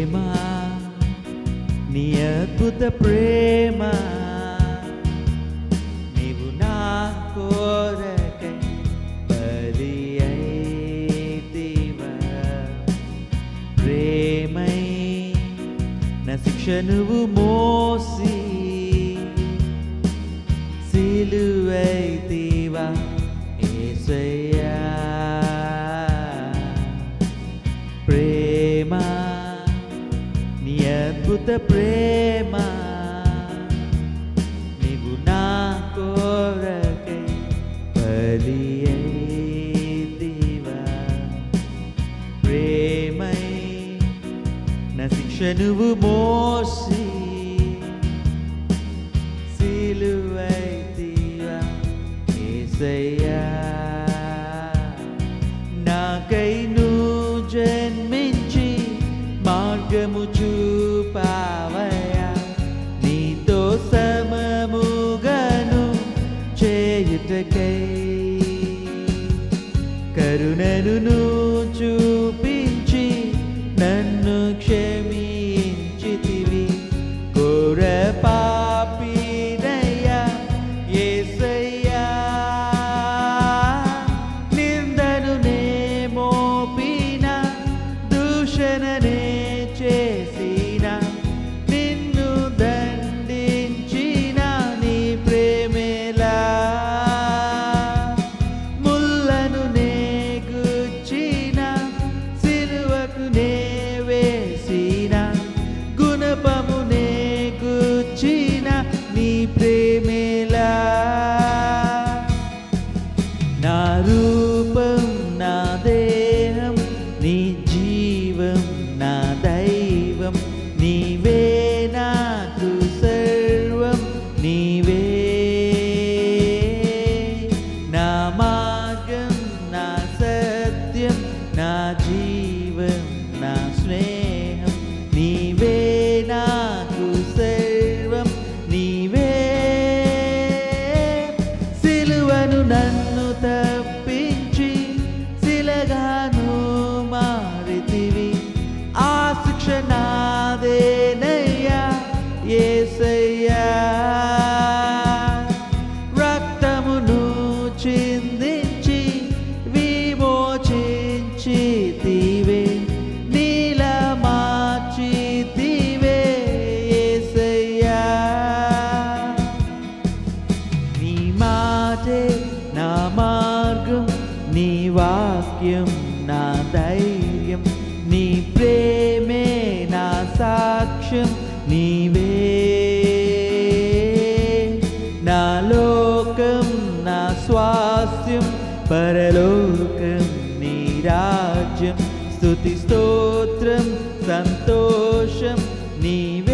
ప్రేమ నీ అద్భుత ప్రేమ నీవు నా కోరకై బలి అయితివా ప్రేమై నా శిక్ష నువ్వు మోసి సిలువైతివా యేసయ్యా ప్రేమ నీ అద్భుత ప్రేమ నీవు నా కోరకై బలి అయితివా ప్రేమై నా శిక్ష నువ్వు మోసి సిలువైతివా యేసయ్యా నాకై నువ్వు జన్మించి మార్గము చూపావయ్యా నీతో సమముగాను చేయుటకై కరుణను చూపించి నన్ను క్షమించితివి ఘోర పాపినయ్యా యేసయ్యా నిందను నే మోపిన దూషణనే చేసిన నిన్ను దండించిన నీ ప్రేమేలా ముళ్ళను నే గుచ్చిన సిలువకు నే వేసిన గుణపము నే గుచ్చిన నీ ప్రేమేలా నా రూపం నా దేహం నీ జీవం నా దైవం నీవే నాకు సర్వం నీవే నా మార్గం నా సత్యం నా జీవం నా స్నేహం నీవే నాకు సర్వం నీవే సిలువను నన్ను తప్పించి శిలగాను మారితివి ఆ శిక్ష నాదేనయ్యా యేసయ్యా రక్తమును చిందించి విమోచించితివే నీలా మార్చితివే యేసయ్యా నీ మాటే నా మార్గం నీ వాక్యం నా ధైర్యం నీ ప్రేమే నా సాక్ష్యం నీవే నా లోకం నా స్వాస్థ్యం పరలోకం నీ రాజ్యం స్తుతి స్తోత్రం సంతోషం నీవే